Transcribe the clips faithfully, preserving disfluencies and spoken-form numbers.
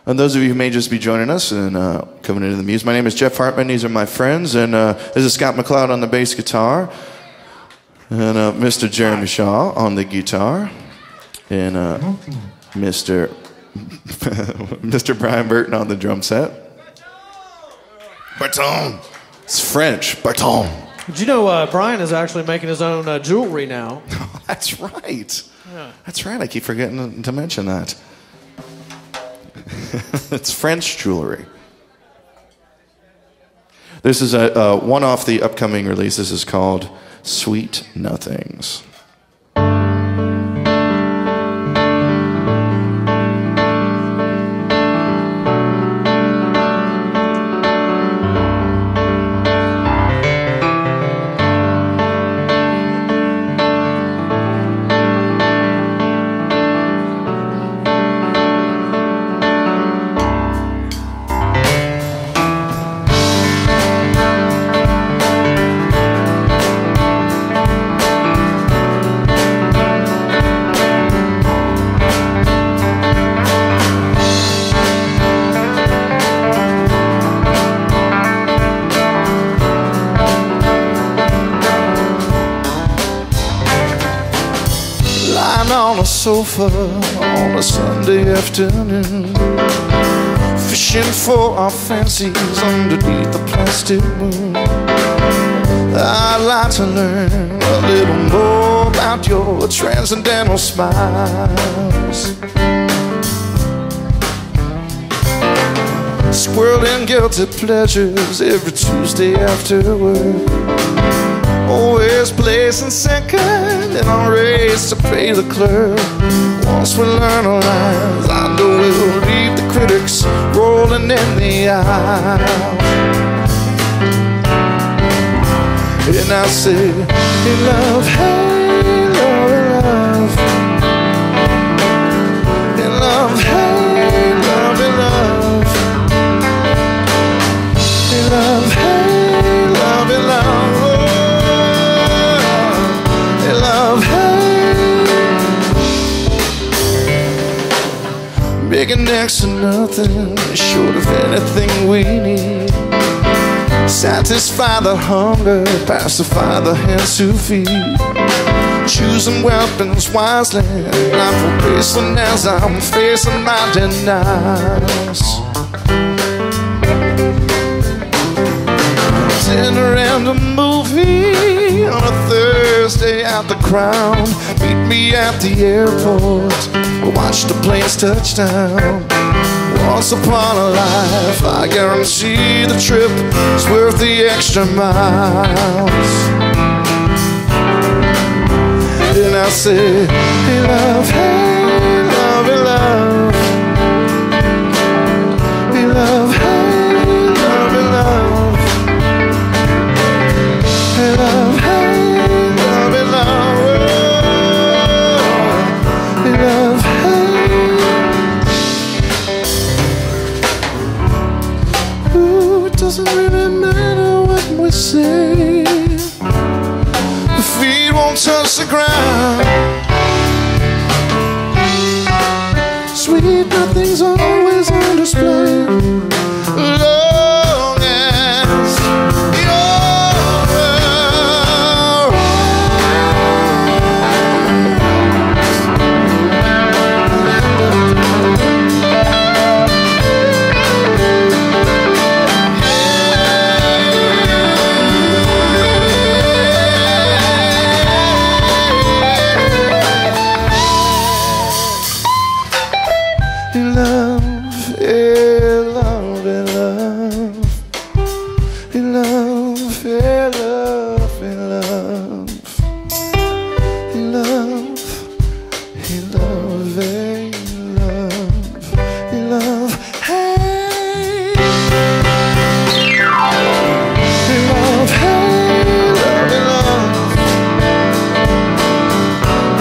And those of you who may just be joining us and uh, coming into the Muse, my name is Jeff Hartman. These are my friends, and uh, this is Scott McCloud on the bass guitar, and uh, Mister Jeremy Shaw on the guitar, and uh, Mister Mister Brian Burton on the drum set. Burton. It's French. Burton. Did you know uh, Brian is actually making his own uh, jewelry now? Oh, that's right. Yeah. That's right. I keep forgetting to mention that. It's French jewelry. This is a, uh, one off the upcoming release. This is called Sweet Nothings. On a sofa on a Sunday afternoon, fishing for our fancies underneath the plastic moon. I'd like to learn a little more about your transcendental smiles. Swirling guilty pleasures every Tuesday after work. Always placing second in a race to pay the clerk. Once we learn our lines, I know we'll leave the critics rolling in the aisle. And I say, hey love, hey love, hey love, hey love, hey love, hey love, hey love, hey love, hey love. Making next to nothing, short of anything we need. Satisfy the hunger, pacify the hands who feed. Choosing weapons wisely, not for racing as I'm facing my denials. Dinner and a movie on a Thursday at the Crown. Meet me at the airport. Watch the planes touch down. Once upon a life, I guarantee the trip is worth the extra miles. And I say, hey love, hey love, hey love, hey love, hey love, hey love, hey love, hey love, hey love, hey love. Doesn't really matter what we say. The feet won't touch the ground. Sweet nothing's always on display. Long as you're around.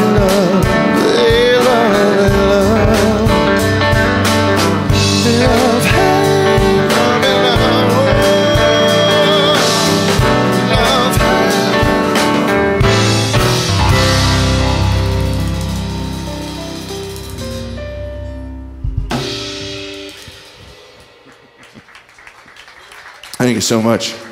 Yeah. Thank you so much.